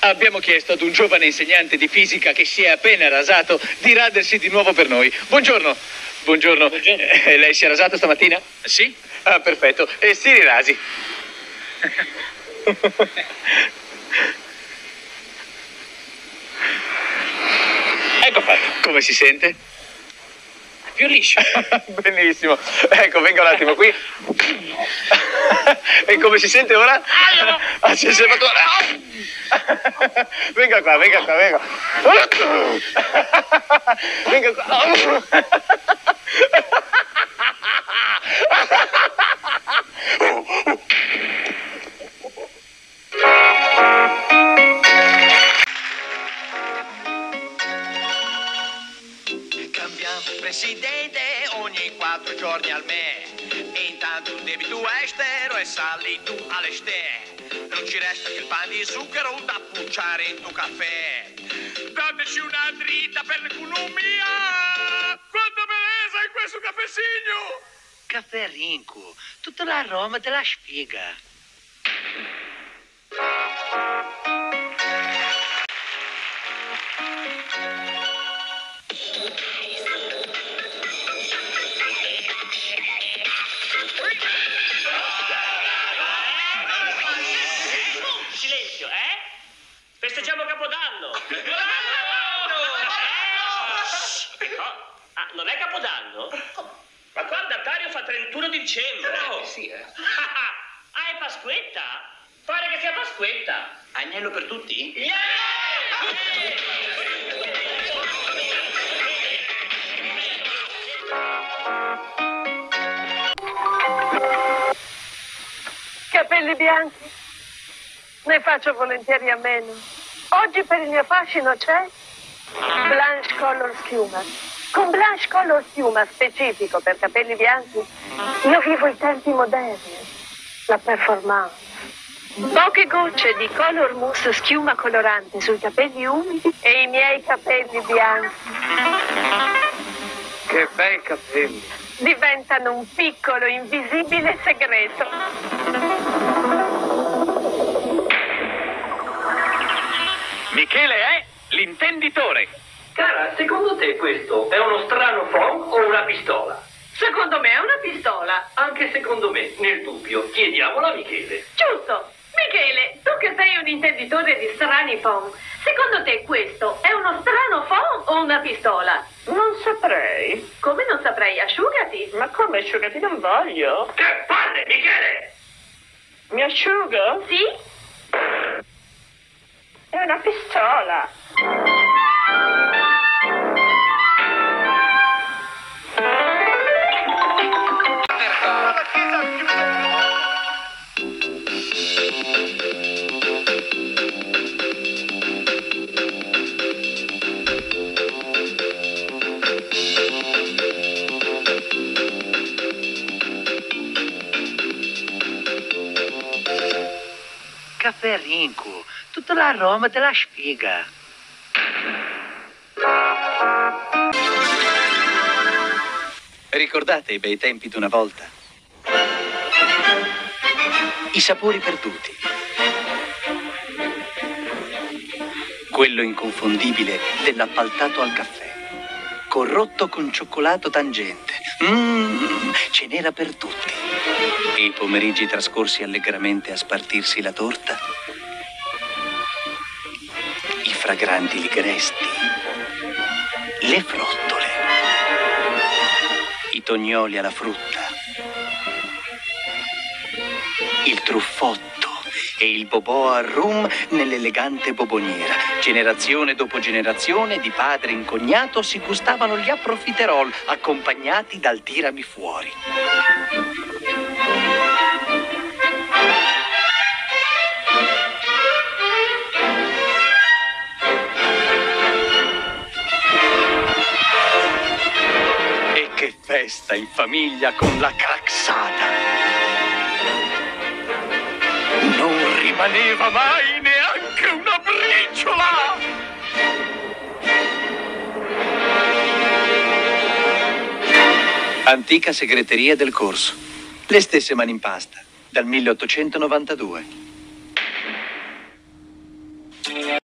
Abbiamo chiesto ad un giovane insegnante di fisica che si è appena rasato di radersi di nuovo per noi. Buongiorno. Buongiorno. Buongiorno. Lei si è rasato stamattina? Sì? Ah, perfetto. E si rirasi. Ecco fatto. Come si sente? Più liscio. Benissimo. Ecco, venga un attimo qui. E come si sente ora? Ah, si è fatto... Venga qua, venga qua, venga. Venga qua. Cambiamo presidente ogni 4 giorni al mese e intanto il debito estero è salito alle stelle. Non ci resta che il pan di zucchero da pucciare in tuo caffè. Dateci una dritta per l'economia! Quanta bellezza in questo caffesigno! Caffè Rinco, tutta l'aroma della spiga. Silenzio, Festeggiamo Capodanno. Ah, non è Capodanno? Ma qua il datario fa 31 dicembre. No, sì, Ah, è Pasquetta? Pare che sia Pasquetta. Agnello per tutti? Capelli bianchi? Ne faccio volentieri a meno. Oggi per il mio fascino c'è Blanche Color Schiuma. Con Blanche Color Schiuma specifico per capelli bianchi, io vivo i tempi moderni, la performance. Poche gocce di Color Mousse schiuma colorante sui capelli umidi e i miei capelli bianchi Che bei capelli. diventano un piccolo invisibile segreto. Michele è l'intenditore. Cara, secondo te questo è uno strano phon o una pistola? Secondo me è una pistola. Anche secondo me, nel dubbio, chiediamolo a Michele. Giusto. Michele, tu che sei un intenditore di strani phon, secondo te questo è uno strano phon o una pistola? Non saprei. Come non saprei? Asciugati. Ma come asciugati non voglio? Che palle, Michele! Mi asciugo? Sì? È una pistola. Caffè Rinco, tutta l'aroma della spiga. Ricordate i bei tempi d'una volta? I sapori perduti. Quello inconfondibile dell'appaltato al caffè. Corrotto con cioccolato tangente. Ce n'era per tutti. E i pomeriggi trascorsi allegramente a spartirsi la torta. I fragranti ligresti. Le frottole. I tognoli alla frutta. Il truffotto e il bobò al rum nell'elegante boboniera. Generazione dopo generazione di padre in cognato si gustavano gli approfiterol accompagnati dal tiramifuori. E che festa in famiglia con la craxata! Non rimaneva mai neanche una briciola! Antica segreteria del corso. Le stesse mani in pasta, dal 1892.